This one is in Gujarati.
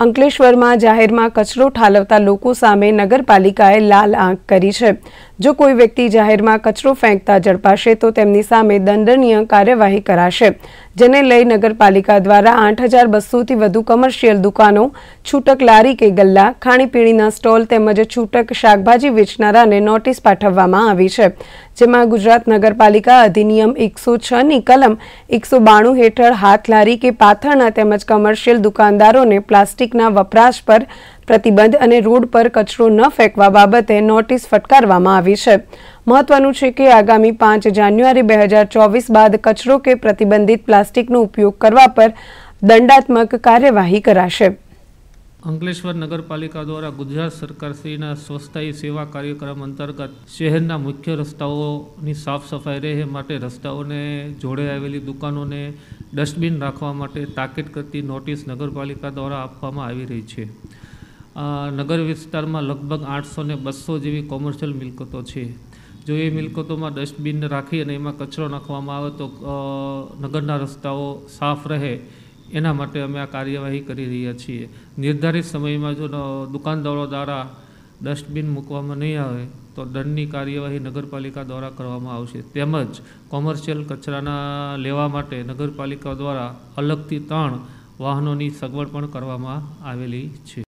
અંકલેશ્વરમાં જાહેરમાં કચરો ઠાલવતા લોકો સામે નગરપાલિકાએ લાલ આંખ કરી છે। જો કોઈ વ્યક્તિ જાહેરમાં કચરો ફેંકતા ઝડપાશે તો તેમની સામે દંડનીય કાર્યવાહી કરાશે, જેને લઈ નગરપાલિકા દ્વારા 8200થી વધુ કમર્શિયલ દુકાનો, છૂટક લારી કે ગલ્લા, ખાણીપીણીના સ્ટોલ તેમજ છૂટક શાકભાજી વેચનારાને નોટિસ પાઠવવામાં આવી છે, જેમાં ગુજરાત નગરપાલિકા અધિનિયમ 106ની કલમ 192 હેઠળ હાથ લારી કે પાથરણા તેમજ કમર્શિયલ દુકાનદારોને પ્લાસ્ટિકના વપરાશ પર પ્રતિબંધ અને રોડ પર કચરો ન ફેંકવા બાબતે નોટિસ ફટકારવામાં આવી છે। મહત્વનું છે કે આગામી 5 જાન્યુઆરી 2024 બાદ કચરો કે પ્રતિબંધિત પ્લાસ્ટિકનો ઉપયોગ કરવા પર દંડાત્મક કાર્યવાહી કરાશે। અંકલેશ્વર નગરપાલિકા દ્વારા ગુજરાત સરકારશ્રીના સ્વસ્થાયી સેવા કાર્યક્રમ અંતર્ગત શહેરના મુખ્ય રસ્તાઓની સાફ સફાઈ રહે માટે રસ્તાઓને જોડે આવેલી દુકાનોને ડસ્ટબિન રાખવા માટે તાકીદ કરતી નોટિસ નગરપાલિકા દ્વારા આપવામાં આવી રહી છે। નગર વિસ્તારમાં લગભગ 800 ને 200 જેવી કોમર્શિયલ મિલકતો છે। જો એ મિલકતોમાં ડસ્ટબિન રાખી અને એમાં કચરો નાખવામાં આવે તો નગરના રસ્તાઓ સાફ રહે, એના માટે અમે આ કાર્યવાહી કરી રહ્યા છીએ। નિર્ધારિત સમયમાં જો દુકાનદારો દ્વારા ડસ્ટબિન મૂકવામાં નહીં આવે તો દંડની કાર્યવાહી નગરપાલિકા દ્વારા કરવામાં આવશે। તેમજ કોમર્શિયલ કચરાના લેવા માટે નગરપાલિકા દ્વારા અલગથી 3 વાહનોની સગવડ પણ કરવામાં આવેલી છે।